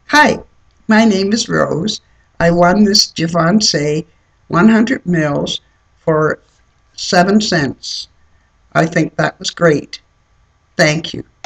Hi, my name is Rose. I won this Givenchy 100 mils for 7 cents. I think that was great. Thank you.